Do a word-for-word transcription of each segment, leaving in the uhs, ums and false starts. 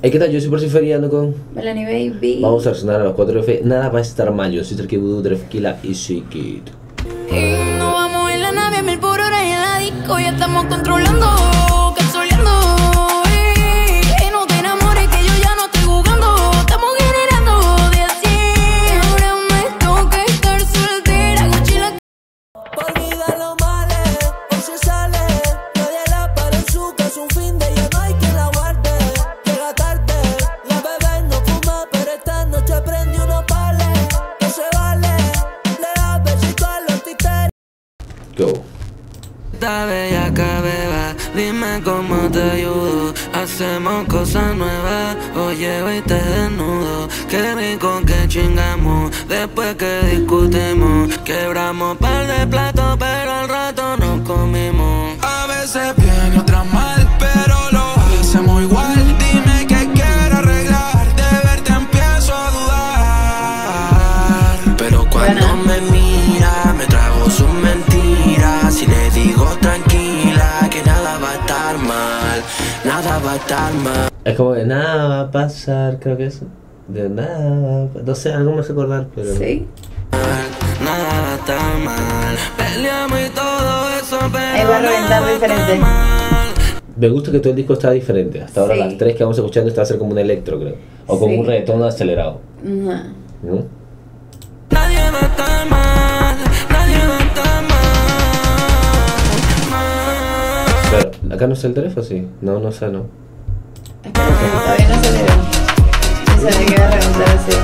Hey, ¿qué tal? Yo soy Percy feriando con Melanie Baby. Vamos a resonar a los cuatro F. Nada va a estar mal. Yo soy Treki Voodoo, Drefkila y Shikit. Y no vamos en la nave a mil por hora y en la disco ya estamos controlando, cazoleando. Y no te enamores que yo ya no estoy jugando. Estamos generando de así. Ahora me toca estar soltera, mochila. Olvida lo malo, hoy se sale. Nadie la para en su casa un fin de ya no hay quien la guarde. Llega tarde, la bebé no fuma, pero esta noche prende unos pales. No se vale, le da besito a los títeres. Go. Esta bella cabeba, dime cómo te ayudo. Hacemos cosas nuevas, o llego y te desnudo. Qué rico que chingamos, después que discutimos. Quebramos par de platos, pero al rato nos comimos. A veces bien y otras mal, pero lo hacemos igual. Dime que quiero arreglar, de verte empiezo a dudar. Pero cuando Buena. me mira, me trago sus mentiras. Y le digo tranquila, que nada va a estar mal, nada va a estar mal. Es como que nada va a pasar, creo que eso. De nada va a pa- no sé, algo me hace acordar, pero. Sí. Nada va a estar mal, peleamos y todo eso, pero Ahí va a reventar nada va a diferente. estar mal. Me gusta que todo el disco está diferente. Hasta ahora Sí. las tres que vamos escuchando está a ser como un electro, creo. O como Sí. un reggaetón acelerado. Ajá. ¿No? Nadie va a estar mal, nadie va a estar mal, mal. Pero, ¿acá no está el teléfono? Sí. No, no está, no. Espérate, todavía no salió. No sabía que iba a reventar así.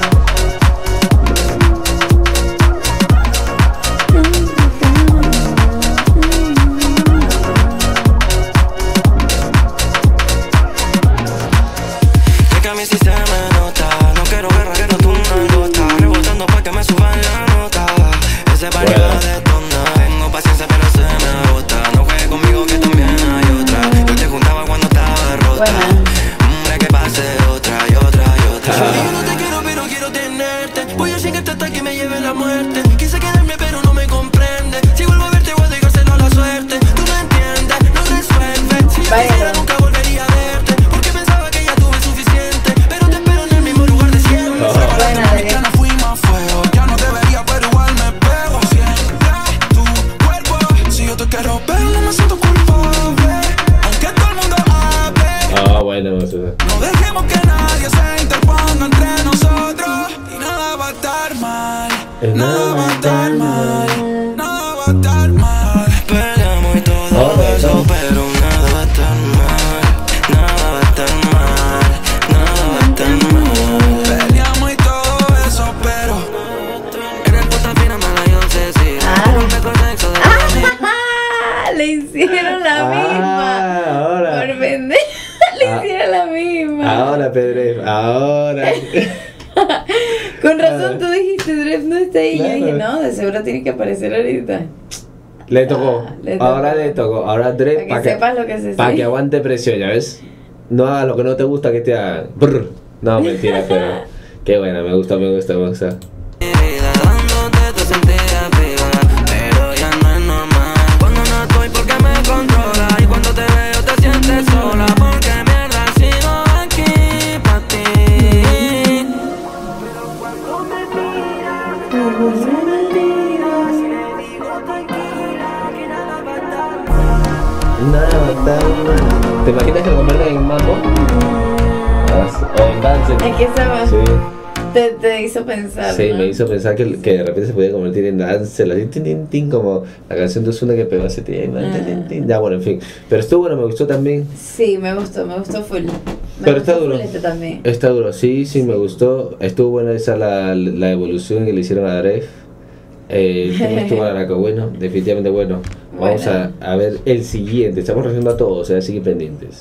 Es que a mí sí se me nota, no quiero guerra, quiero tu nalgota. Rebotando pa' que me suban la nota. Ese party Bueno. va de tona. Tengo paciencia pero se me agota. No juegues conmigo que también hay otra. Yo te juntaba cuando estaba rota. Buena. Hombre, que pase otra y otra y otra. Yo no te quiero, pero quiero tenerte. Voy a llegarte hasta que me lleve la muerte. Quise quedarme, pero no me comprende. Si vuelvo a verte, voy a dejárselo a la suerte. Tú no entiendes, no resuelves. Si yo Vaya. quisiera, nunca volvería a verte. Porque pensaba que ya tuve suficiente. Pero te espero en el mismo lugar de siempre. Ah. Prepárate, Buena, mami, de- que no fui más feo. Ya no debería, pero igual me pego. Siempre tu cuerpo. Si yo te quiero ver, no me siento culpable. Aunque todo el mundo hable. Ah, bueno, no sé. No dejemos que nadie se interponga entre nosotros. Y nada va a estar mal. Eh, Nada va a estar mal. Nada va a estar mal. Peleamos y todo Ok, eso, ok. pero nada va a estar mal. Nada va a estar mal. Nada va a estar mal. Peleamos y todo eso, pero Eres puta fina, mala y obsesiva. Ah. No me con sexo de ¡Ah! Le hicieron la misma. Ah, ahora. Por pendeja. Le Ah. hicieron la misma. Ahora, Pedro, ahora. Con razón tú dijiste, Dref no está ahí. Claro. Yo dije, no, de seguro tiene que aparecer ahorita. Le tocó. Ah, le tocó. Ahora le tocó. Ahora Dre, Para que para que, sepas lo que se pa' que siente. aguante presión, ¿ya ves? No hagas lo que no te gusta que te hagan. Brr. No, mentira, pero. Qué buena, me gusta, me gusta, me gusta. mi vida, dándote te sentía viva, pero ya no es normal. Cuando no estoy porque me controla y cuando te veo te sientes sola. Porque mierda sigo aquí pa' ti. Nada, tan- ¿Te imaginas que lo convierten en mambo? O en dance. Es que esa Sí, te, te hizo pensar. sí, ¿no? me hizo pensar que, que de repente se podía convertir en dance, así, tin, tin, tin, como la canción de Ozuna que pegó hace tiempo. tin, tin, tin. Ya, bueno, en fin. Pero estuvo bueno, me gustó también. Sí, me gustó, me gustó full. Me Pero gustó está duro. full este también. Está duro, sí, sí, me gustó. Estuvo buena esa la, la evolución que le hicieron a Dref. Eh, el tema estuvo araca, bueno, definitivamente bueno. Vamos a, Buena. a ver el siguiente. Estamos reaccionando a todos, o sea, sigue pendientes.